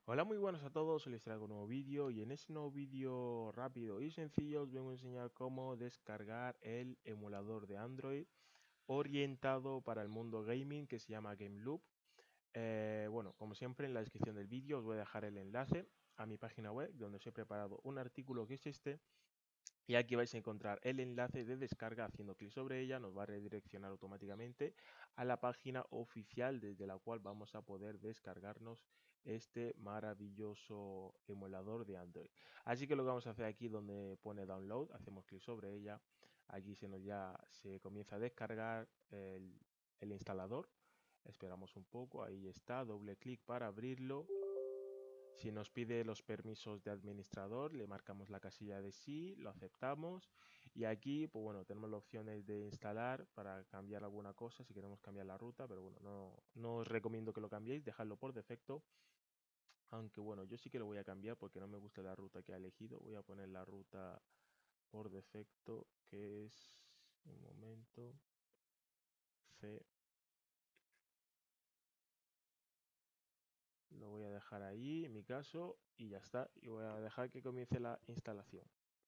Hola, muy buenos a todos, hoy les traigo un nuevo vídeo y en este nuevo vídeo rápido y sencillo os vengo a enseñar cómo descargar el emulador de Android orientado para el mundo gaming que se llama GameLoop. Bueno, como siempre en la descripción del vídeo os voy a dejar el enlace a mi página web donde os he preparado un artículo que es este. Y aquí vais a encontrar el enlace de descarga. Haciendo clic sobre ella nos va a redireccionar automáticamente a la página oficial desde la cual vamos a poder descargarnos este maravilloso emulador de Android. Así que lo que vamos a hacer aquí donde pone download, hacemos clic sobre ella. Aquí ya se comienza a descargar el instalador. Esperamos un poco, ahí está, doble clic para abrirlo. Si nos pide los permisos de administrador, le marcamos la casilla de sí, lo aceptamos y aquí, pues bueno, tenemos las opciones de instalar para cambiar alguna cosa, si queremos cambiar la ruta, pero bueno, no os recomiendo que lo cambiéis, dejadlo por defecto, aunque bueno, yo sí que lo voy a cambiar porque no me gusta la ruta que ha elegido. Voy a poner la ruta por defecto, que es, un momento, C. Lo voy a dejar ahí, en mi caso, y ya está, y voy a dejar que comience la instalación.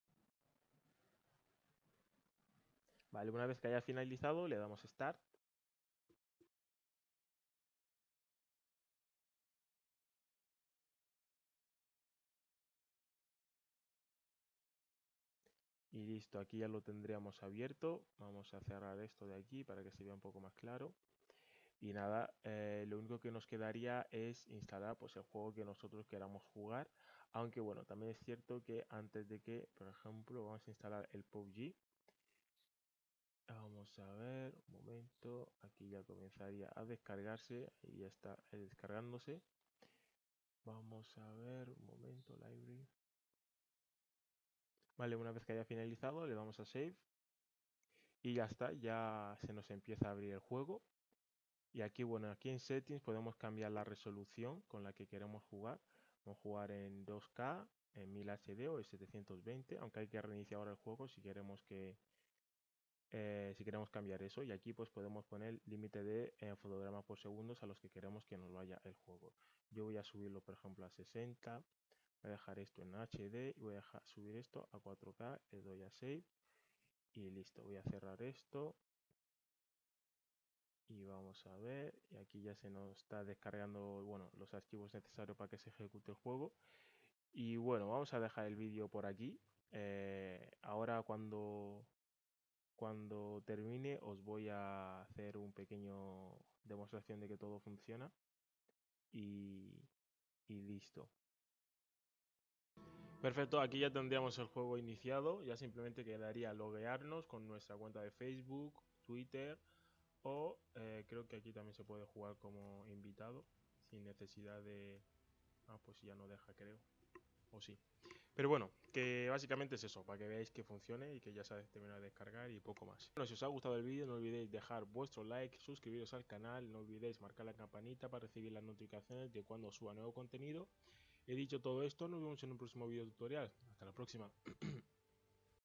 Vale, una vez que haya finalizado, le damos Start. Y listo, aquí ya lo tendríamos abierto. Vamos a cerrar esto de aquí para que se vea un poco más claro. Y nada, lo único que nos quedaría es instalar pues el juego que nosotros queramos jugar. Aunque bueno, también es cierto que antes de que, por ejemplo, vamos a instalar el PUBG. Vamos a ver, un momento, aquí ya comenzaría a descargarse y ya está descargándose. Vamos a ver, un momento, library. Vale, una vez que haya finalizado, le damos a save y ya está, ya se nos empieza a abrir el juego. Y aquí, bueno, aquí en settings podemos cambiar la resolución con la que queremos jugar. Vamos a jugar en 2K, en 1000 HD o en 720, aunque hay que reiniciar ahora el juego si queremos cambiar eso. Y aquí pues podemos poner límite de fotogramas por segundos a los que queremos que nos vaya el juego. Yo voy a subirlo, por ejemplo, a 60. Voy a dejar esto en HD y voy a subir esto a 4K. Le doy a Save y listo. Voy a cerrar esto. Y vamos a ver, y aquí ya se nos está descargando, bueno, los archivos necesarios para que se ejecute el juego. Y bueno, vamos a dejar el vídeo por aquí. Ahora cuando termine os voy a hacer un pequeño demostración de que todo funciona y, y listo. Perfecto, aquí ya tendríamos el juego iniciado, ya simplemente quedaría loguearnos con nuestra cuenta de Facebook, Twitter. O creo que aquí también se puede jugar como invitado sin necesidad de... Ah, pues ya no deja, creo. O sí. Pero bueno, que básicamente es eso, para que veáis que funcione y que ya se ha terminado de descargar y poco más. Bueno, si os ha gustado el vídeo no olvidéis dejar vuestro like, suscribiros al canal, no olvidéis marcar la campanita para recibir las notificaciones de cuando suba nuevo contenido. He dicho todo esto, nos vemos en un próximo vídeo tutorial. Hasta la próxima.